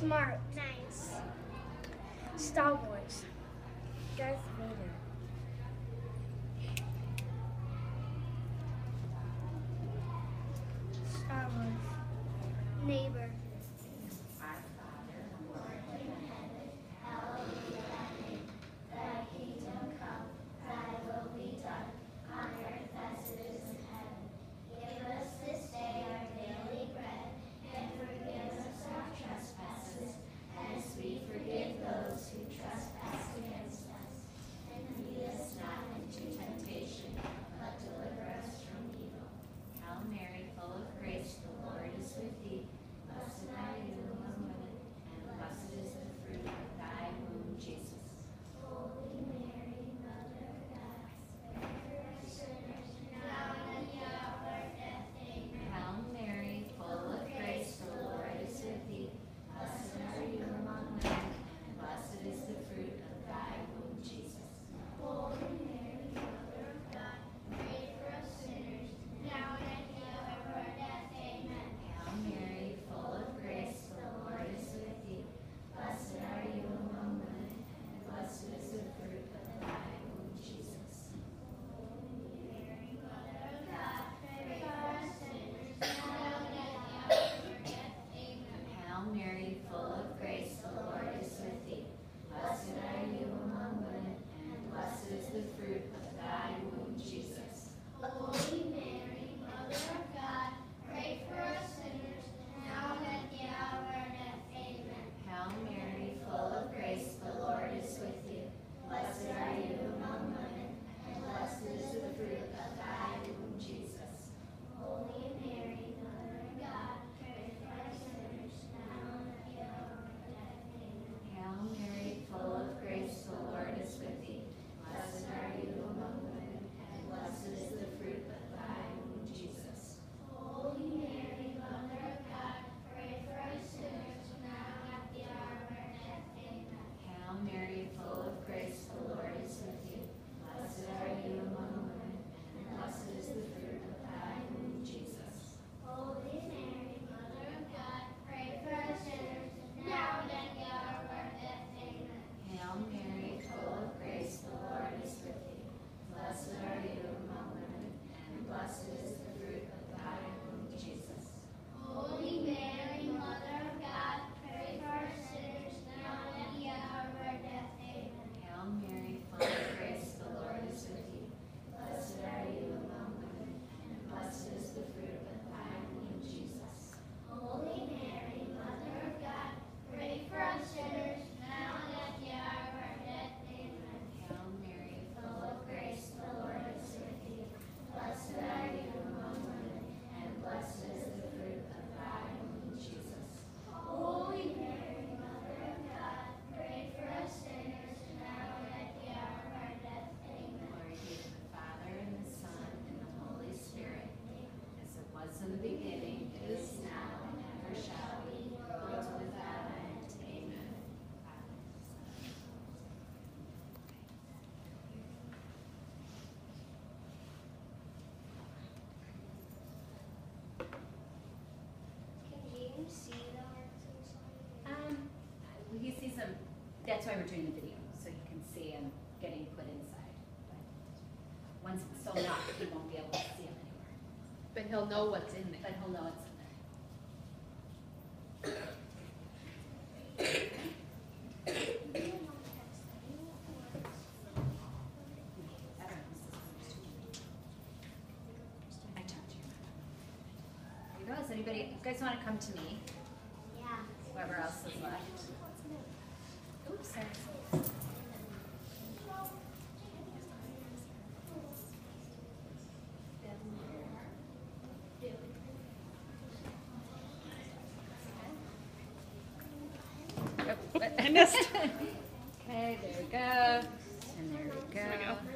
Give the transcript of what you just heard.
Smart. Nice. Star Wars. Darth Vader. Star Wars. Neighbor. Hail Mary, full of grace, the Lord is with thee. Blessed are you among women, and blessed is the fruit of thy womb, Jesus. Hail Mary, full of grace, the Lord is with thee. Blessed are you among women, and blessed is the fruit of thy womb, Jesus. Hail Mary, full of grace, the Lord is with thee. Blessed are you among women, and blessed is the fruit of thy womb, Jesus. Hail Mary, full of grace, the Lord is with thee. Blessed are you among women, and blessed is the fruit of thy womb, Jesus. Holy Mary, Mother of God, pray for us sinners, now and at the hour of our death. Amen. Hail Mary, full of grace, the Lord is with you. Blessed are you among women, and blessed is the fruit of thy womb, Jesus. Holy Mary, Mother of God, pray for us sinners, now and at the hour of our death. Amen. Hail Mary, full of grace, the Lord is with thee. Blessed are you among women, and blessed is the fruit of thy womb, Jesus. Holy Mary, Mother of God, pray for us sinners, now and at the hour of our death. Amen. Hail Mary, full of grace, the Lord is with you. Blessed are you among women, and blessed is the fruit of thy womb, Jesus. Holy Mary, Mother of God, pray for us sinners, now and at the hour of our death. Amen. Hail Mary, full of grace, the Lord is with thee. Blessed are you among women, and blessed is the fruit of thy womb, Jesus. Holy Mary, Mother of God, pray for us sinners, now and at the hour of our death. Amen. Hail Mary, full of grace, the Lord is with thee. Blessed are you among women, and blessed is the fruit of thy womb, Jesus. Holy Mary, Mother of God, pray for us sinners, now and at the hour of our death. Amen. Hail Mary, full of grace, the Lord is with thee. Blessed are you among women, and blessed is the fruit of thy womb, Jesus. Holy Mary, Mother of God, pray for us sinners, now and at the hour of our death. Amen. Glory be to the Father, and the Son, and the Holy Spirit, as it was in the beginning, is now, and ever shall be, world without end. Amen. Can you see the hearts inside? We can see some, that's why we're doing the video, so you can see them getting put inside. But once it's sewn up, you won't be able to see them anymore. But he'll know what's in there. But he'll know it's in there. I talked to you. There you go. Does anybody, you guys want to come to me? Yeah. Whoever else is left. Oops, sorry. I missed. Okay, there we go. And there we go.